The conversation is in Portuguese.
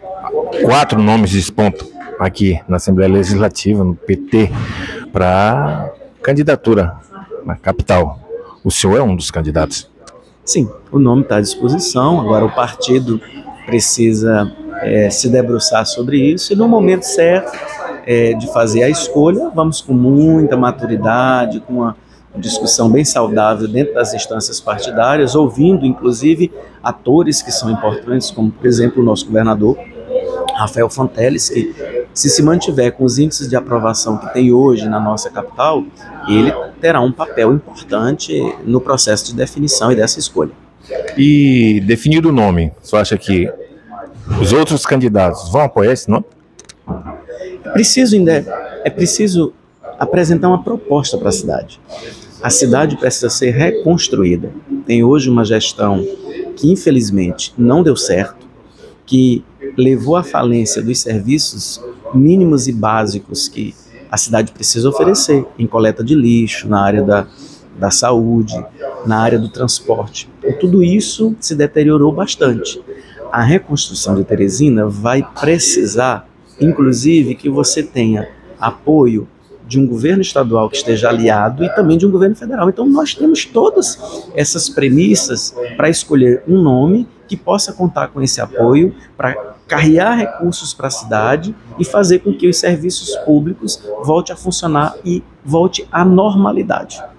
4 nomes despontam aqui na Assembleia Legislativa, no PT, para candidatura na capital. O senhor é um dos candidatos? Sim, o nome está à disposição, agora o partido precisa se debruçar sobre isso e no momento certo de fazer a escolha, vamos com muita maturidade, com uma discussão bem saudável dentro das instâncias partidárias, ouvindo inclusive atores que são importantes, como por exemplo o nosso governador Rafael Fonteles, que se mantiver com os índices de aprovação que tem hoje na nossa capital, ele terá um papel importante no processo de definição e dessa escolha. E definido o nome, você acha que os outros candidatos vão apoiar esse nome? É preciso apresentar uma proposta para a cidade. A cidade precisa ser reconstruída. Tem hoje uma gestão que infelizmente não deu certo, que levou à falência dos serviços mínimos e básicos que a cidade precisa oferecer, em coleta de lixo, na área da saúde, na área do transporte. Então, tudo isso se deteriorou bastante. A reconstrução de Teresina vai precisar, inclusive, que você tenha apoio de um governo estadual que esteja aliado e também de um governo federal. Então nós temos todas essas premissas para escolher um nome que possa contar com esse apoio para carrear recursos para a cidade e fazer com que os serviços públicos voltem a funcionar e volte à normalidade.